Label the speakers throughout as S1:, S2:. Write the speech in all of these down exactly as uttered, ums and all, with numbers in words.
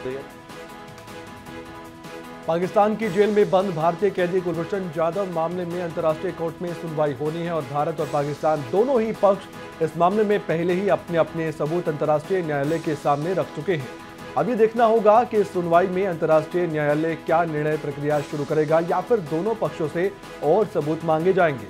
S1: पाकिस्तान की जेल में बंद भारतीय कैदी कुलभूषण जाधव मामले में अंतर्राष्ट्रीय कोर्ट में सुनवाई होनी है और भारत और पाकिस्तान दोनों ही पक्ष इस मामले में पहले ही अपने अपने सबूत अंतर्राष्ट्रीय न्यायालय के सामने रख चुके हैं। अब ये देखना होगा कि इस सुनवाई में अंतर्राष्ट्रीय न्यायालय क्या निर्णय प्रक्रिया शुरू करेगा या फिर दोनों पक्षों से और सबूत मांगे जाएंगे।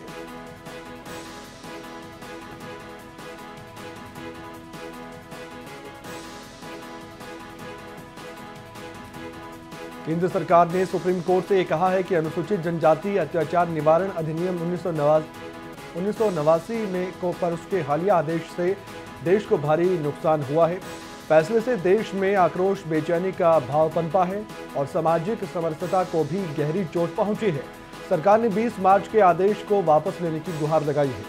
S1: केंद्र सरकार ने सुप्रीम कोर्ट से कहा है कि अनुसूचित जनजाति अत्याचार निवारण अधिनियम उन्नीस सौ नवासी में को पर उसके हालिया आदेश से देश को भारी नुकसान हुआ है। फैसले से देश में आक्रोश बेचैनी का भाव पनपा है और सामाजिक समरसता को भी गहरी चोट पहुंची है। सरकार ने बीस मार्च के आदेश को वापस लेने की गुहार लगाई है।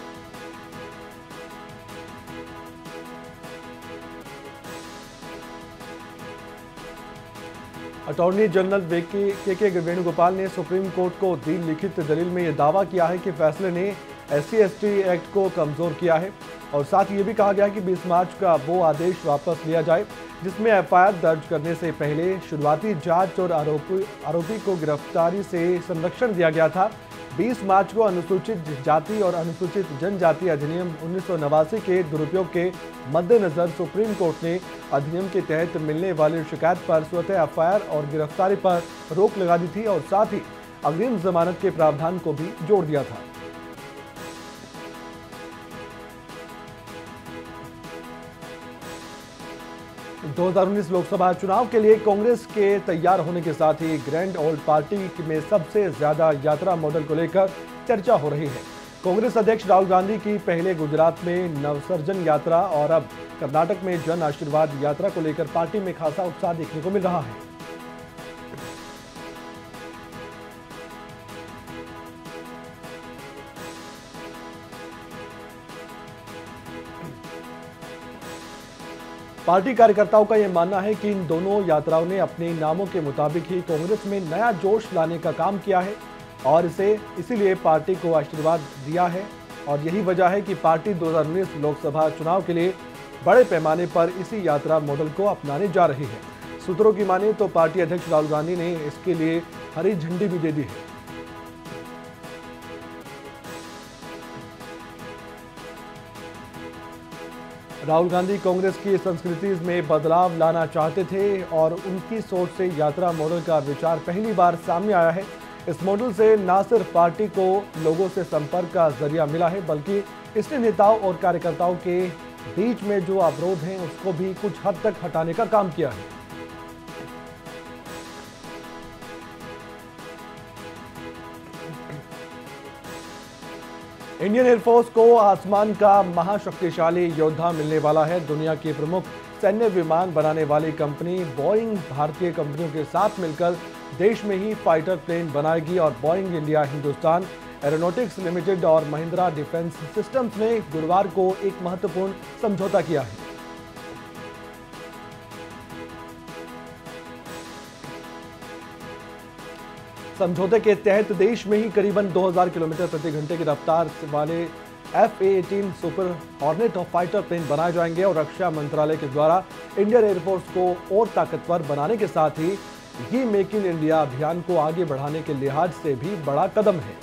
S1: अटॉर्नी जनरल के के वेणुगोपाल ने सुप्रीम कोर्ट को दी लिखित दलील में यह दावा किया है कि फैसले ने S C S T act को कमजोर किया है और साथ ही ये भी कहा गया है कि बीस मार्च का वो आदेश वापस लिया जाए जिसमें एफ आई आर दर्ज करने से पहले शुरुआती जांच और आरोपी आरोपी को गिरफ्तारी से संरक्षण दिया गया था। बीस मार्च को अनुसूचित जाति और अनुसूचित जनजाति अधिनियम उन्नीस सौ नवासी के दुरुपयोग के मद्देनजर सुप्रीम कोर्ट ने अधिनियम के तहत मिलने वाली शिकायत पर स्वतः एफ आई आर और गिरफ्तारी पर रोक लगा दी थी और साथ ही अग्रिम जमानत के प्रावधान को भी जोड़ दिया था। दो हज़ार उन्नीस लोकसभा चुनाव के लिए कांग्रेस के तैयार होने के साथ ही ग्रैंड ओल्ड पार्टी में सबसे ज्यादा यात्रा मॉडल को लेकर चर्चा हो रही है। कांग्रेस अध्यक्ष राहुल गांधी की पहले गुजरात में नवसर्जन यात्रा और अब कर्नाटक में जन आशीर्वाद यात्रा को लेकर पार्टी में खासा उत्साह देखने को मिल रहा है। पार्टी कार्यकर्ताओं का यह मानना है कि इन दोनों यात्राओं ने अपने नामों के मुताबिक ही कांग्रेस में नया जोश लाने का काम किया है और इसे इसीलिए पार्टी को आशीर्वाद दिया है और यही वजह है कि पार्टी दो हज़ार उन्नीस लोकसभा चुनाव के लिए बड़े पैमाने पर इसी यात्रा मॉडल को अपनाने जा रही है। सूत्रों की माने तो पार्टी अध्यक्ष राहुल गांधी ने इसके लिए हरी झंडी भी दे दी है। राहुल गांधी कांग्रेस की संस्कृति में बदलाव लाना चाहते थे और उनकी सोच से यात्रा मॉडल का विचार पहली बार सामने आया है। इस मॉडल से न सिर्फ पार्टी को लोगों से संपर्क का जरिया मिला है बल्कि इसने नेताओं और कार्यकर्ताओं के बीच में जो अवरोध हैं उसको भी कुछ हद तक हटाने का काम किया है। इंडियन एयरफोर्स को आसमान का महाशक्तिशाली योद्धा मिलने वाला है। दुनिया की प्रमुख सैन्य विमान बनाने वाली कंपनी बोइंग भारतीय कंपनियों के साथ मिलकर देश में ही फाइटर प्लेन बनाएगी और Boeing India, Hindustan Aeronautics Limited और महिंद्रा डिफेंस सिस्टम्स ने गुरुवार को एक महत्वपूर्ण समझौता किया है। समझौते के तहत देश में ही करीबन दो हज़ार किलोमीटर प्रति घंटे की रफ्तार वाले एफ ए अठारह सुपर हॉर्नेट और फाइटर प्लेन बनाए जाएंगे और रक्षा मंत्रालय के द्वारा इंडियन एयरफोर्स को और ताकतवर बनाने के साथ ही ये मेक इन इंडिया अभियान को आगे बढ़ाने के लिहाज से भी बड़ा कदम है।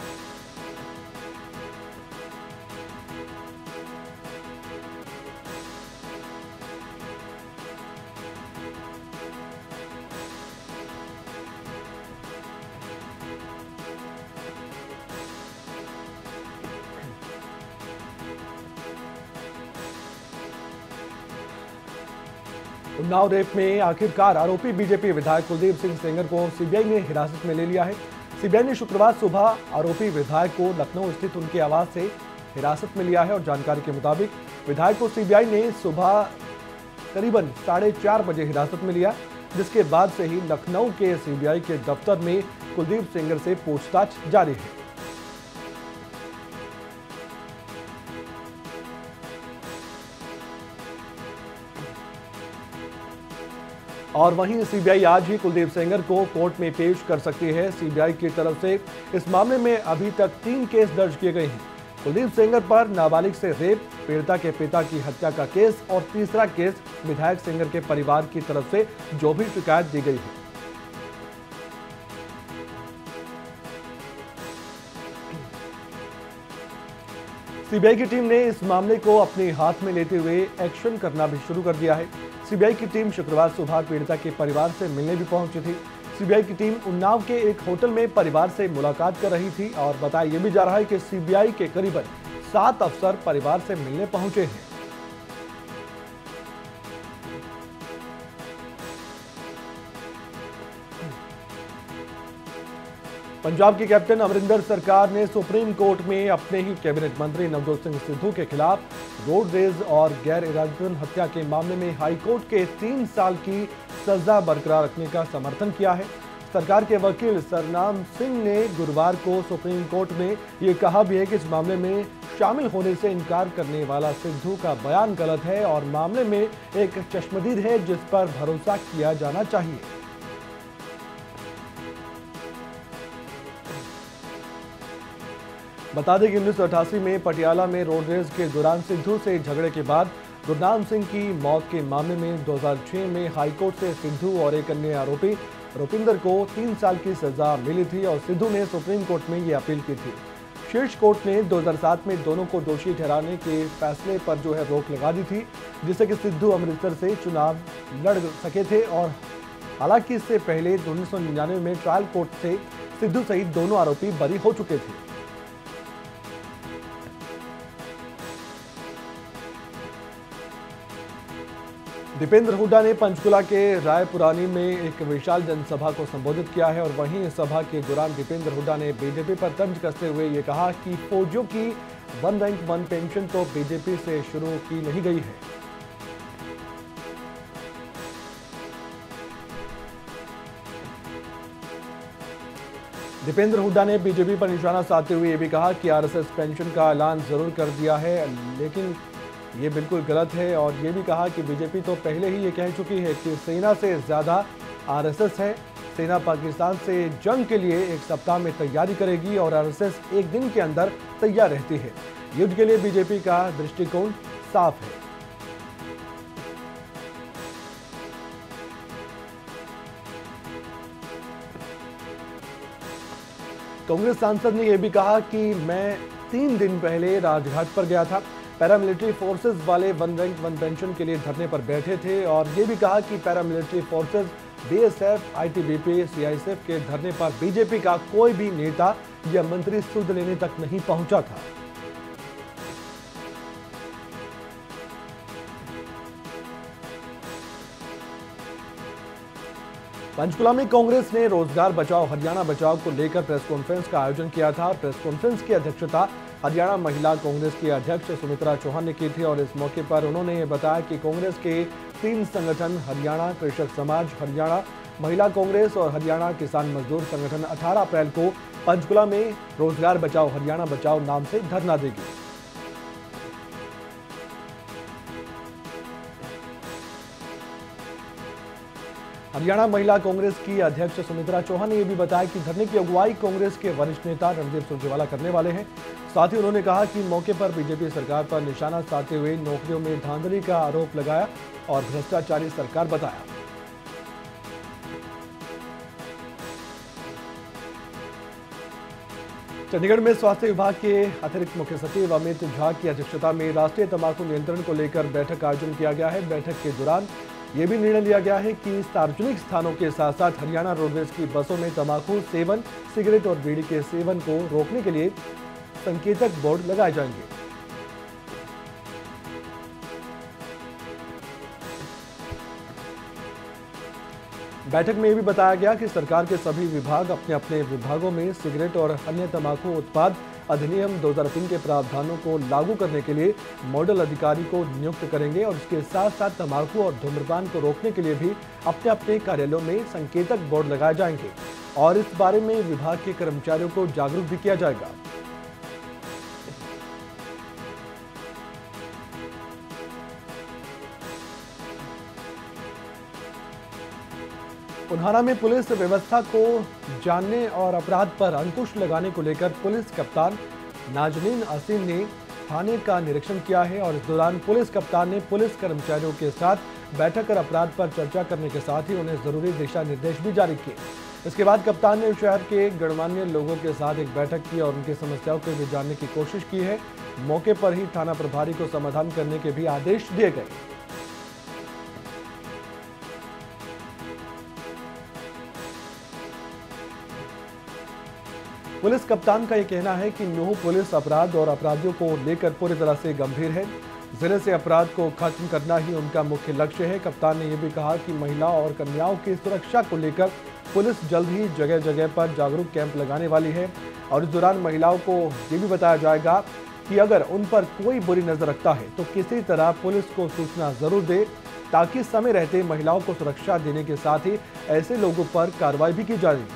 S1: उन्नाव रेप में आखिरकार आरोपी बीजेपी विधायक कुलदीप सिंह सेंगर को सीबीआई ने हिरासत में ले लिया है। सीबीआई ने शुक्रवार सुबह आरोपी विधायक को लखनऊ स्थित उनके आवास से हिरासत में लिया है और जानकारी के मुताबिक विधायक को सीबीआई ने सुबह करीबन साढ़े चार बजे हिरासत में लिया, जिसके बाद से ही लखनऊ के सीबीआई के दफ्तर में कुलदीप सेंगर से पूछताछ जारी है। और वहीं सीबीआई आज ही कुलदीप सेंगर को कोर्ट में पेश कर सकती है। सीबीआई की तरफ से इस मामले में अभी तक तीन केस दर्ज किए गए हैं। कुलदीप सेंगर पर नाबालिग से रेप, पीड़िता के पिता की हत्या का केस और तीसरा केस विधायक सेंगर के परिवार की तरफ से जो भी शिकायत दी गई है। सीबीआई की टीम ने इस मामले को अपने हाथ में लेते हुए एक्शन करना भी शुरू कर दिया है। सीबीआई की टीम शुक्रवार सुबह पीड़िता के परिवार से मिलने भी पहुंची थी। सीबीआई की टीम उन्नाव के एक होटल में परिवार से मुलाकात कर रही थी और बताया यह भी जा रहा है कि सीबीआई के करीबन सात अफसर परिवार से मिलने पहुंचे हैं। पंजाब के कैप्टन अमरिंदर सरकार ने सुप्रीम कोर्ट में अपने ही कैबिनेट मंत्री नवजोत सिंह सिद्धू के खिलाफ रोड रेज और गैर इरादतन हत्या के मामले में हाईकोर्ट के तीन साल की सजा बरकरार रखने का समर्थन किया है। सरकार के वकील सरनाम सिंह ने गुरुवार को सुप्रीम कोर्ट में ये कहा भी है कि इस मामले में शामिल होने से इनकार करने वाला सिद्धू का बयान गलत है और मामले में एक चश्मदीद है जिस पर भरोसा किया जाना चाहिए। बता दें कि उन्नीस सौ अठासी में पटियाला में रोड रेस के दौरान सिद्धू से झगड़े के बाद गुरनाम सिंह की मौत के मामले में दो हज़ार छह में हाईकोर्ट से सिद्धू और एक अन्य आरोपी रुपिंदर को तीन साल की सजा मिली थी और सिद्धू ने सुप्रीम कोर्ट में ये अपील की थी। शीर्ष कोर्ट ने दो हज़ार सात में दोनों को दोषी ठहराने के फैसले पर जो है रोक लगा दी थी, जिससे कि सिद्धू अमृतसर से चुनाव लड़ सके थे और हालांकि इससे पहले उन्नीस सौ निन्यानवे में ट्रायल कोर्ट से सिद्धू सहित दोनों आरोपी बरी हो चुके थे। दीपेंद्र हुड्डा ने पंचकुला के रायपुरानी में एक विशाल जनसभा को संबोधित किया है और वहीं इस सभा के दौरान दीपेंद्र हुड्डा ने बीजेपी पर तंज कसते हुए ये कहा कि फौजियों की वन रैंक वन पेंशन तो बीजेपी से शुरू की नहीं गई है। दीपेंद्र हुड्डा ने बीजेपी पर निशाना साधते हुए ये भी कहा कि आरएसएस पेंशन का ऐलान जरूर कर दिया है, लेकिन ये बिल्कुल गलत है और ये भी कहा कि बीजेपी तो पहले ही ये कह चुकी है कि सेना से ज़्यादा आरएसएस है। सेना पाकिस्तान से जंग के लिए एक सप्ताह में तैयारी करेगी और आरएसएस एक दिन के अंदर तैयार रहती है। युद्ध के लिए बीजेपी का दृष्टिकोण साफ है। कांग्रेस सांसद ने यह भी कहा कि मैं तीन दिन पहले राजघाट पर गया था, पैरामिलिट्री फोर्सेस वाले वन रैंक वन पेंशन के लिए धरने पर बैठे थे और ये भी कहा कि paramilitary forces, BSF, ITBP, CISF के धरने पर बीजेपी का कोई भी नेता या मंत्री सुध लेने तक नहीं पहुंचा था। पंचकुला में कांग्रेस ने रोजगार बचाओ हरियाणा बचाओ को लेकर प्रेस कॉन्फ्रेंस का आयोजन किया था। प्रेस कॉन्फ्रेंस की अध्यक्षता हरियाणा महिला कांग्रेस की अध्यक्ष सुमित्रा चौहान ने की थी और इस मौके पर उन्होंने ये बताया कि कांग्रेस के तीन संगठन हरियाणा कृषक समाज, हरियाणा महिला कांग्रेस और हरियाणा किसान मजदूर संगठन अठारह अप्रैल को पंचकुला में रोजगार बचाओ हरियाणा बचाओ नाम से धरना देगी। हरियाणा महिला कांग्रेस की अध्यक्ष सुमित्रा चौहान ने यह भी बताया कि धरने की अगुवाई कांग्रेस के वरिष्ठ नेता रणदीप सुरजेवाला करने वाले हैं। साथ ही उन्होंने कहा कि मौके पर बीजेपी सरकार पर निशाना साधते हुए नौकरियों में धांधली का आरोप लगाया और भ्रष्टाचारी सरकार बताया। चंडीगढ़ में स्वास्थ्य विभाग के अतिरिक्त मुख्य सचिव अमित झा की अध्यक्षता में राष्ट्रीय तंबाकू नियंत्रण को लेकर बैठक का आयोजन किया गया है। बैठक के दौरान ये भी निर्णय लिया गया है कि सार्वजनिक स्थानों के साथ साथ हरियाणा रोडवेज की बसों में तंबाकू सेवन, सिगरेट और बीड़ी के सेवन को रोकने के लिए संकेतक बोर्ड लगाए जाएंगे। बैठक में यह भी बताया गया कि सरकार के सभी विभाग अपने अपने विभागों में सिगरेट और अन्य तंबाकू उत्पाद अधिनियम दो हज़ार तीन के प्रावधानों को लागू करने के लिए मॉडल अधिकारी को नियुक्त करेंगे और इसके साथ साथ तंबाकू और धूम्रपान को रोकने के लिए भी अपने अपने कार्यालयों में संकेतक बोर्ड लगाए जाएंगे और इस बारे में विभाग के कर्मचारियों को जागरूक भी किया जाएगा। उन्हारा में पुलिस व्यवस्था को जानने और अपराध पर अंकुश लगाने को लेकर पुलिस कप्तान नाजनीन असीम ने थाने का निरीक्षण किया है और इस दौरान पुलिस कप्तान ने पुलिस कर्मचारियों के साथ बैठक कर अपराध पर चर्चा करने के साथ ही उन्हें जरूरी दिशा निर्देश भी जारी किए। इसके बाद कप्तान ने शहर के गणमान्य लोगों के साथ एक बैठक की और उनकी समस्याओं को भी जानने की कोशिश की है। मौके पर ही थाना प्रभारी को समाधान करने के भी आदेश दिए गए। पुलिस कप्तान का यह कहना है कि नूह पुलिस अपराध और अपराधियों को लेकर पूरी तरह से गंभीर है। जिले से अपराध को खत्म करना ही उनका मुख्य लक्ष्य है। कप्तान ने यह भी कहा कि महिलाओं और कन्याओं की सुरक्षा को लेकर पुलिस जल्द ही जगह जगह पर जागरूक कैंप लगाने वाली है और इस दौरान महिलाओं को ये भी बताया जाएगा कि अगर उन पर कोई बुरी नजर रखता है तो किसी तरह पुलिस को सूचना जरूर दे, ताकि समय रहते महिलाओं को सुरक्षा देने के साथ ही ऐसे लोगों पर कार्रवाई भी की जाए।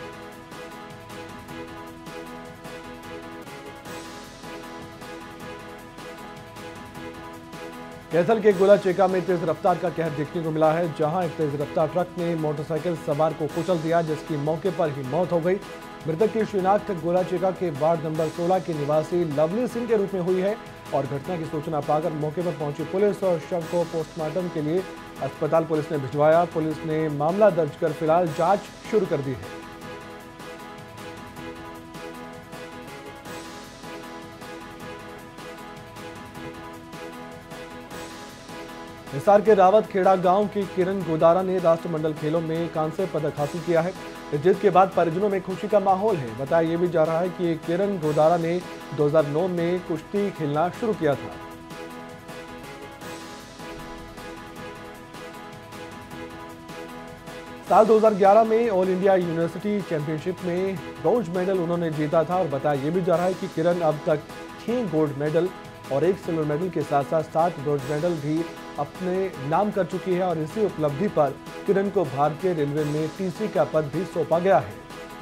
S1: कैथल के गोलाचेका में तेज रफ्तार का कहर देखने को मिला है, जहां एक तेज रफ्तार ट्रक ने मोटरसाइकिल सवार को कुचल दिया, जिसकी मौके पर ही मौत हो गई। मृतक की शिनाख्त गोलाचेका के वार्ड नंबर सोलह के निवासी लवली सिंह के रूप में हुई है और घटना की सूचना पाकर मौके पर पहुंची पुलिस और शव को पोस्टमार्टम के लिए अस्पताल पुलिस ने भिजवाया। पुलिस ने मामला दर्ज कर फिलहाल जांच शुरू कर दी है। हिसार के रावतखेड़ा गांव की किरण गोदारा ने राष्ट्रमंडल खेलों में कांस्य पदक हासिल किया है। इस जीत के बाद परिजनों में खुशी का माहौल है। बताया यह भी जा रहा है कि किरण गोदारा ने दो हज़ार नौ में कुश्ती खेलना शुरू किया था। साल दो हज़ार ग्यारह में ऑल इंडिया यूनिवर्सिटी चैंपियनशिप में ब्रॉन्ज मेडल उन्होंने जीता था और बताया यह भी जा रहा है कि किरण अब तक छह गोल्ड मेडल और एक सिल्वर मेडल के साथ साथ सात ब्रॉन्ज मेडल भी अपने नाम कर चुकी है और इसी उपलब्धि पर किरण को भारतीय रेलवे में टीसी का पद भी सौंपा गया है।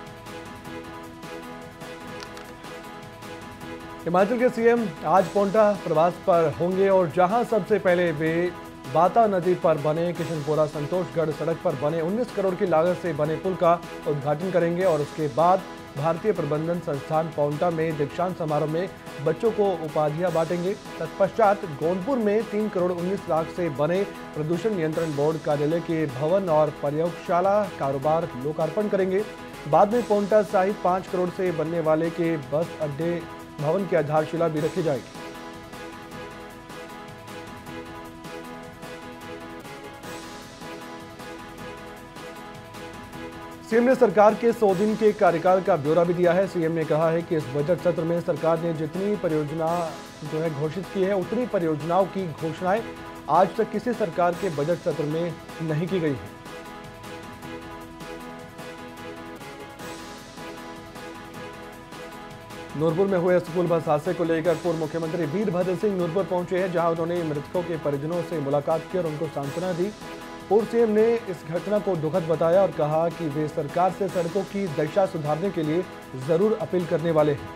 S1: हिमाचल के सीएम आज पोंटा प्रवास पर होंगे और जहां सबसे पहले वे बाता नदी पर बने किशनपुरा संतोषगढ़ सड़क पर बने उन्नीस करोड़ की लागत से बने पुल का उद्घाटन करेंगे और उसके बाद भारतीय प्रबंधन संस्थान पोंटा में दीक्षांत समारोह में बच्चों को उपाधियां बांटेंगे। तत्पश्चात गोंदपुर में तीन करोड़ उन्नीस लाख से बने प्रदूषण नियंत्रण बोर्ड कार्यालय के भवन और प्रयोगशाला कारोबार लोकार्पण करेंगे। बाद में पोंटा सहित पाँच करोड़ से बनने वाले के बस अड्डे भवन की आधारशिला भी रखी जाएगी। सीएम ने सरकार के सौ दिन के कार्यकाल का ब्यौरा भी दिया है। सीएम ने कहा है कि इस बजट सत्र में सरकार ने जितनी परियोजना जो है घोषित की है उतनी परियोजनाओं की घोषणाएं आज तक किसी सरकार के बजट सत्र में नहीं की गई है। नूरपुर में हुए स्कूल बस हादसे को लेकर पूर्व मुख्यमंत्री वीरभद्र सिंह नूरपुर पहुंचे हैं, जहां उन्होंने मृतकों के परिजनों से मुलाकात की और उनको सांत्वना दी। पूर्व सीएम ने इस घटना को दुखद बताया और कहा कि वे सरकार से सड़कों की दशा सुधारने के लिए जरूर अपील करने वाले हैं।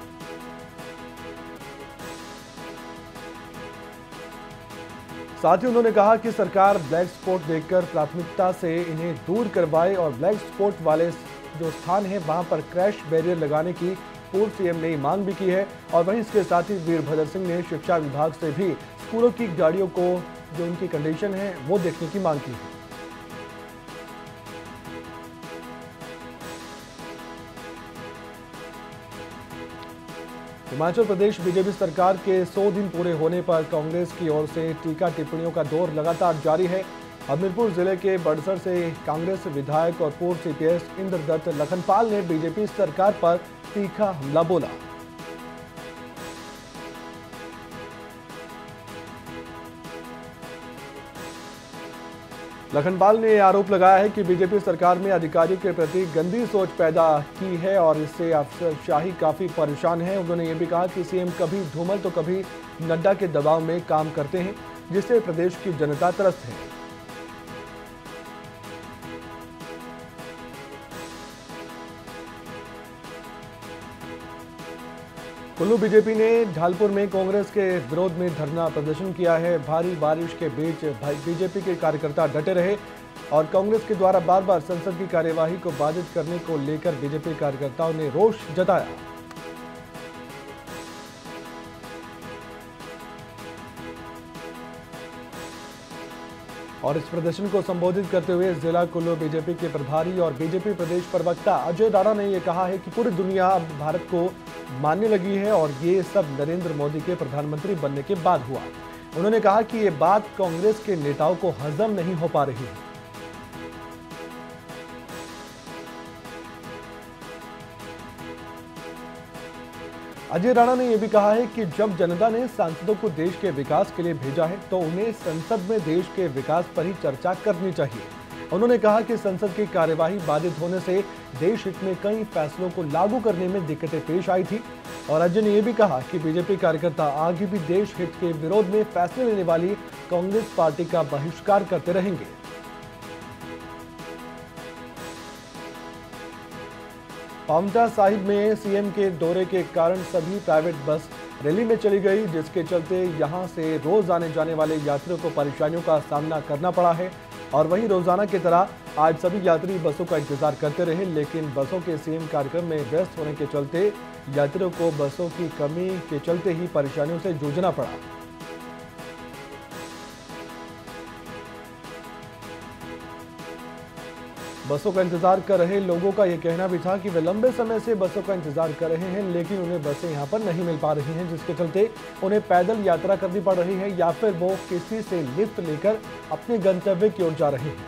S1: साथ ही उन्होंने कहा कि सरकार ब्लैक स्पॉट देखकर प्राथमिकता से इन्हें दूर करवाए और ब्लैक स्पॉट वाले जो स्थान है वहां पर क्रैश बैरियर लगाने की पूर्व सीएम ने मांग भी की है। और वहीं इसके साथ ही वीरभद्र सिंह ने शिक्षा विभाग से भी स्कूलों की गाड़ियों को जो उनकी कंडीशन है वो देखने की मांग की है। हिमाचल प्रदेश बीजेपी सरकार के सौ दिन पूरे होने पर कांग्रेस की ओर से टीका टिप्पणियों का दौर लगातार जारी है। हमीरपुर जिले के बड़सर से कांग्रेस विधायक और पूर्व सीपीएस इंद्रदत्त लखनपाल ने बीजेपी सरकार पर तीखा हमला बोला। लखनपाल ने आरोप लगाया है कि बीजेपी सरकार में अधिकारियों के प्रति गंदी सोच पैदा की है और इससे अफसरशाही काफी परेशान है। उन्होंने ये भी कहा कि सीएम कभी धूमल तो कभी नड्डा के दबाव में काम करते हैं, जिससे प्रदेश की जनता त्रस्त है। कुल्लू बीजेपी ने ढालपुर में कांग्रेस के विरोध में धरना प्रदर्शन किया है। भारी बारिश के बीच बीजेपी के कार्यकर्ता डटे रहे और कांग्रेस के द्वारा बार बार संसद की कार्यवाही को बाधित करने को लेकर बीजेपी कार्यकर्ताओं ने रोष जताया। और इस प्रदर्शन को संबोधित करते हुए जिला कुल्लू बीजेपी के प्रभारी और बीजेपी प्रदेश प्रवक्ता अजय राणा ने यह कहा है कि पूरी दुनिया अब भारत को मानने लगी है और ये सब नरेंद्र मोदी के प्रधानमंत्री बनने के बाद हुआ। उन्होंने कहा कि ये बात कांग्रेस के नेताओं को हजम नहीं हो पा रही है। अजय राणा ने यह भी कहा है कि जब जनता ने सांसदों को देश के विकास के लिए भेजा है तो उन्हें संसद में देश के विकास पर ही चर्चा करनी चाहिए। उन्होंने कहा कि संसद की कार्यवाही बाधित होने से देश हित में कई फैसलों को लागू करने में दिक्कतें पेश आई थी। और अजय ने यह भी कहा कि बीजेपी कार्यकर्ता आगे भी देश हित के विरोध में फैसले लेने वाली कांग्रेस पार्टी का बहिष्कार करते रहेंगे। पांवटा साहिब में सीएम के दौरे के कारण सभी प्राइवेट बस रैली में चली गई, जिसके चलते यहां से रोज आने जाने वाले यात्रियों को परेशानियों का सामना करना पड़ा है। और वहीं रोजाना की तरह आज सभी यात्री बसों का इंतजार करते रहे, लेकिन बसों के सीएम कार्यक्रम में व्यस्त होने के चलते यात्रियों को बसों की कमी के चलते ही परेशानियों से जूझना पड़ा। बसों का इंतजार कर रहे लोगों का यह कहना भी था कि वे लंबे समय से बसों का इंतजार कर रहे हैं, लेकिन उन्हें बसें यहां पर नहीं मिल पा रही हैं, जिसके चलते उन्हें पैदल यात्रा करनी पड़ रही है या फिर वो किसी से लिफ्ट लेकर अपने गंतव्य की ओर जा रहे हैं।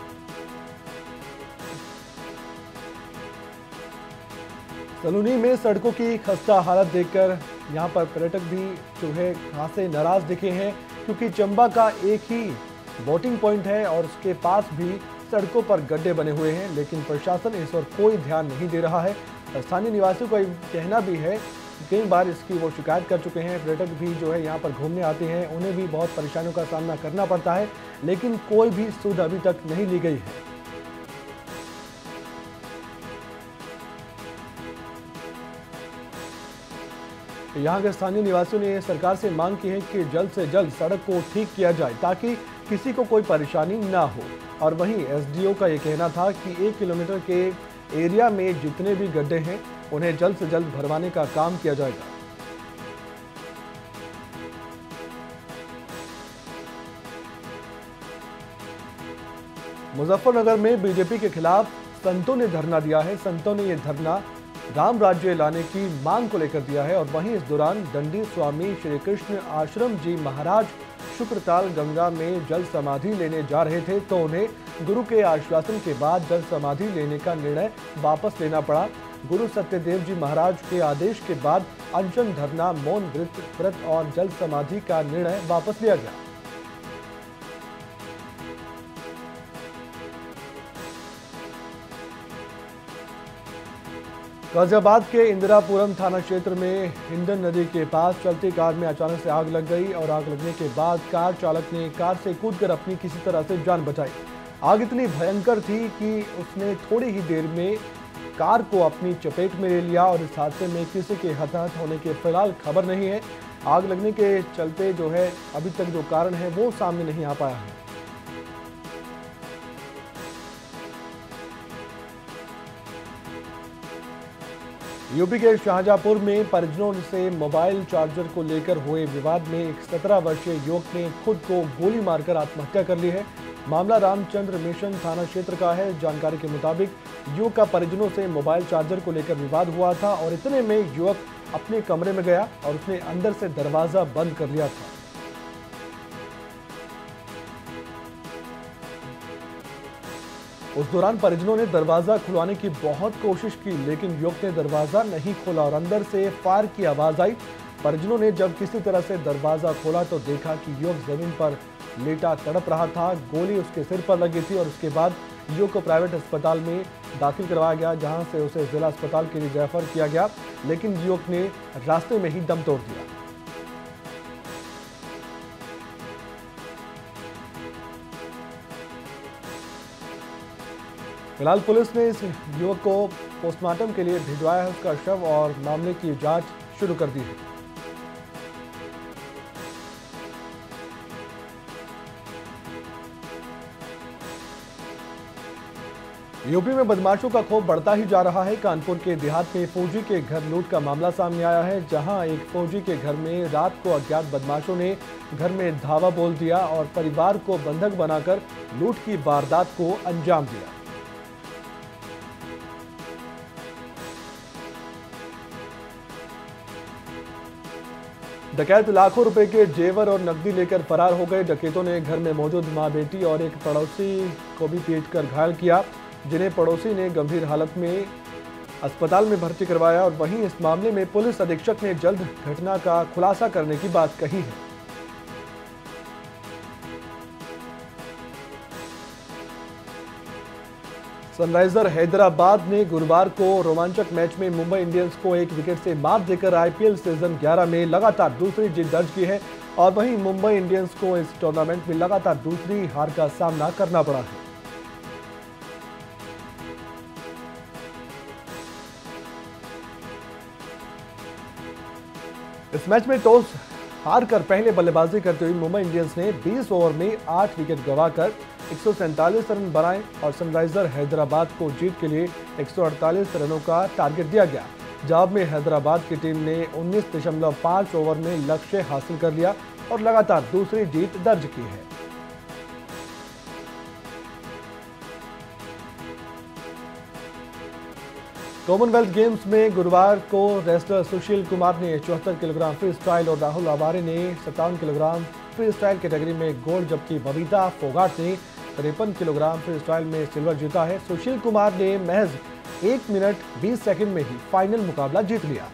S1: सलूनी में सड़कों की खस्ता हालत देखकर यहां पर पर्यटक भी जो है खासे नाराज दिखे हैं, क्योंकि चंबा का एक ही वोटिंग पॉइंट है और उसके पास भी सड़कों पर गड्ढे बने हुए हैं, लेकिन प्रशासन इस ओर कोई ध्यान नहीं दे रहा है। स्थानीय निवासियों का कहना भी है कि कई बार इसकी वो शिकायत कर चुके हैं। पर्यटक भी जो है यहाँ पर घूमने आते हैं, उन्हें भी बहुत परेशानियों का सामना करना पड़ता है, लेकिन कोई भी सुध अभी तक नहीं ली गई है। यहाँ के स्थानीय निवासियों ने सरकार से मांग की है कि जल्द से जल्द सड़क को ठीक किया जाए ताकि किसी को कोई परेशानी ना हो। और वहीं एसडीओ का यह कहना था कि एक किलोमीटर के एरिया में जितने भी गड्ढे हैं उन्हें जल्द से जल्द भरवाने का काम किया जाएगा। मुजफ्फरनगर में बीजेपी के खिलाफ संतों ने धरना दिया है। संतों ने यह धरना राम राज्य लाने की मांग को लेकर दिया है और वहीं इस दौरान दंडी स्वामी श्री कृष्ण आश्रम जी महाराज शुक्रताल गंगा में जल समाधि लेने जा रहे थे, तो उन्हें गुरु के आश्वासन के बाद जल समाधि लेने का निर्णय वापस लेना पड़ा। गुरु सत्यदेव जी महाराज के आदेश के बाद अनशन, धरना, मौन व्रत व्रत और जल समाधि का निर्णय वापस लिया गया। गाजियाबाद के इंदिरापुरम थाना क्षेत्र में हिंडन नदी के पास चलती कार में अचानक से आग लग गई और आग लगने के बाद कार चालक ने कार से कूदकर अपनी किसी तरह से जान बचाई। आग इतनी भयंकर थी कि उसने थोड़ी ही देर में कार को अपनी चपेट में ले लिया और इस हादसे में किसी के हताहत होने की फिलहाल खबर नहीं है। आग लगने के चलते जो है अभी तक जो कारण है वो सामने नहीं आ पाया है। यूपी के शाहजहांपुर में परिजनों से मोबाइल चार्जर को लेकर हुए विवाद में एक सत्रह वर्षीय युवक ने खुद को गोली मारकर आत्महत्या कर ली है। मामला रामचंद्र मिशन थाना क्षेत्र का है। जानकारी के मुताबिक युवक का परिजनों से मोबाइल चार्जर को लेकर विवाद हुआ था और इतने में युवक अपने कमरे में गया और उसने अंदर से दरवाजा बंद कर लिया था। उस दौरान परिजनों ने दरवाजा खुलवाने की बहुत कोशिश की, लेकिन युवक ने दरवाजा नहीं खोला और अंदर से फायर की आवाज आई। परिजनों ने जब किसी तरह से दरवाजा खोला तो देखा कि युवक जमीन पर लेटा तड़प रहा था। गोली उसके सिर पर लगी थी और उसके बाद युवक को प्राइवेट अस्पताल में दाखिल करवाया गया, जहां से उसे जिला अस्पताल के लिए रेफर किया गया, लेकिन युवक ने रास्ते में ही दम तोड़ दिया। फिलहाल पुलिस ने इस युवक को पोस्टमार्टम के लिए भिजवाया है उसका शव और मामले की जांच शुरू कर दी है। यूपी में बदमाशों का खौफ बढ़ता ही जा रहा है। कानपुर के देहात में फौजी के घर लूट का मामला सामने आया है, जहां एक फौजी के घर में रात को अज्ञात बदमाशों ने घर में धावा बोल दिया और परिवार को बंधक बनाकर लूट की वारदात को अंजाम दिया। डकैत लाखों रुपए के जेवर और नकदी लेकर फरार हो गए। डकैतों ने घर में मौजूद मां, बेटी और एक पड़ोसी को भी पीटकर घायल किया, जिन्हें पड़ोसी ने गंभीर हालत में अस्पताल में भर्ती करवाया। और वहीं इस मामले में पुलिस अधीक्षक ने जल्द घटना का खुलासा करने की बात कही है। सनराइजर हैदराबाद ने गुरुवार को रोमांचक मैच में मुंबई इंडियंस को एक विकेट से मात देकर आईपीएल सीजन ग्यारह में लगातार दूसरी जीत दर्ज की है। और वहीं मुंबई इंडियंस को इस टूर्नामेंट में लगातार दूसरी हार का सामना करना पड़ा है। इस मैच में टॉस हारकर पहले बल्लेबाजी करते हुए मुंबई इंडियंस ने बीस ओवर में आठ विकेट गंवाकर एक सौ सैंतालीस रन बनाए और सनराइजर हैदराबाद को जीत के लिए एक सौ अड़तालीस रनों का टारगेट दिया गया। जवाब में हैदराबाद की टीम ने उन्नीस दशमलव पाँच ओवर में लक्ष्य हासिल कर लिया और लगातार दूसरी जीत दर्ज की है। कॉमनवेल्थ गेम्स में गुरुवार को रेसलर सुशील कुमार ने चौहत्तर किलोग्राम फ्री स्टाइल और राहुल आवारे ने सत्तावन किलोग्राम फ्री स्टाइल कैटेगरी में गोल्ड, जबकि बबीता फोगाट ने तिरपन किलोग्राम फ्री स्टाइल में सिल्वर जीता है। सुशील कुमार ने महज एक मिनट बीस सेकंड में ही फाइनल मुकाबला जीत लिया।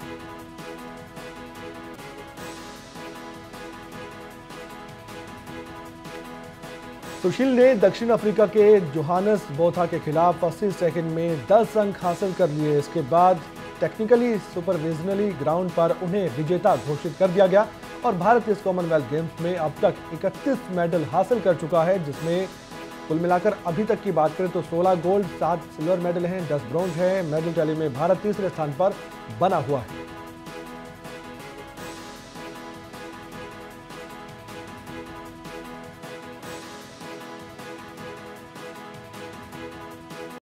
S1: सुशील ने दक्षिण अफ्रीका के जोहानस बोथा के खिलाफ अस्सी सेकंड में दस अंक हासिल कर लिए। इसके बाद टेक्निकली सुपरविजनली ग्राउंड पर उन्हें विजेता घोषित कर दिया गया और भारत इस कॉमनवेल्थ गेम्स में अब तक इकतीस मेडल हासिल कर चुका है, जिसमें कुल मिलाकर अभी तक की बात करें तो सोलह गोल्ड, सात सिल्वर मेडल हैं, दस ब्रॉन्ज हैं। मेडल टैली में भारत तीसरे स्थान पर बना हुआ है।